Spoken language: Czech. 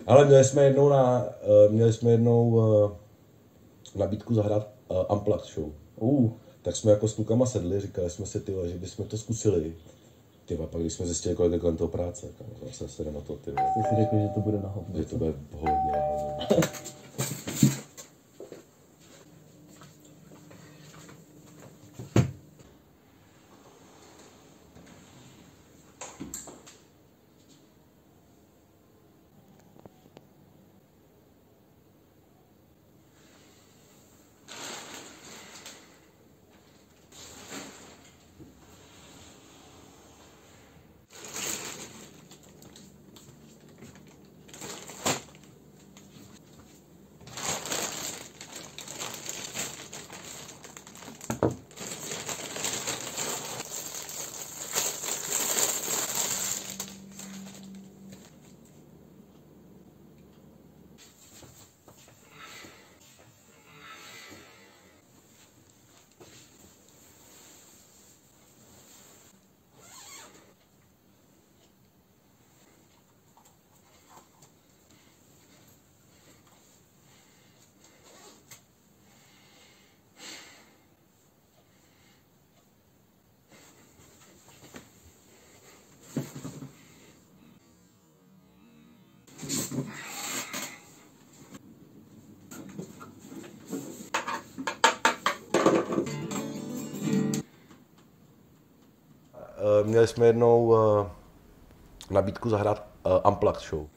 Ale měli jsme jednou nabídku zahrát Unplugged show. Tak jsme jako s klukama sedli, říkali jsme si, tyhle, že bychom to zkusili. Tyhle, pak když jsme zjistili, kolik je kolem toho práce, zase se na to, tyhle. Ty si řekl, že to bude na hovno. Že to bude hodně na hovno. Měli jsme jednou nabídku zahrát Unplugged show.